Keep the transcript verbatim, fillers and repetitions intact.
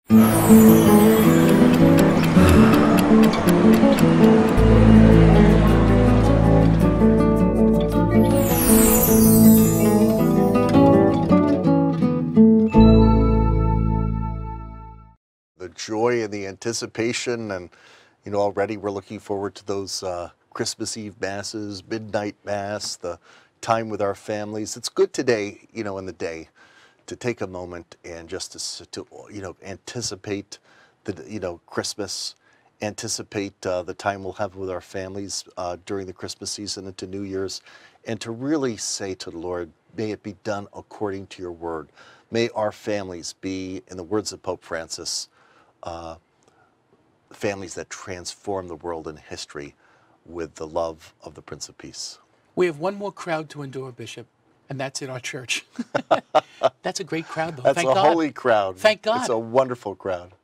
The joy and the anticipation, and you know, already we're looking forward to those uh, Christmas Eve masses, midnight mass, the time with our families. It's good today, you know, in the day, to take a moment and just to, s- to you know, anticipate the, you know, Christmas, anticipate uh, the time we'll have with our families uh, during the Christmas season into New Year's, and to really say to the Lord, may it be done according to your word. May our families be, in the words of Pope Francis, uh, families that transform the world and history with the love of the Prince of Peace. We have one more crowd to endure, Bishop, and that's in our church. That's a great crowd, though. That's Thank a God. holy crowd. Thank God. It's a wonderful crowd.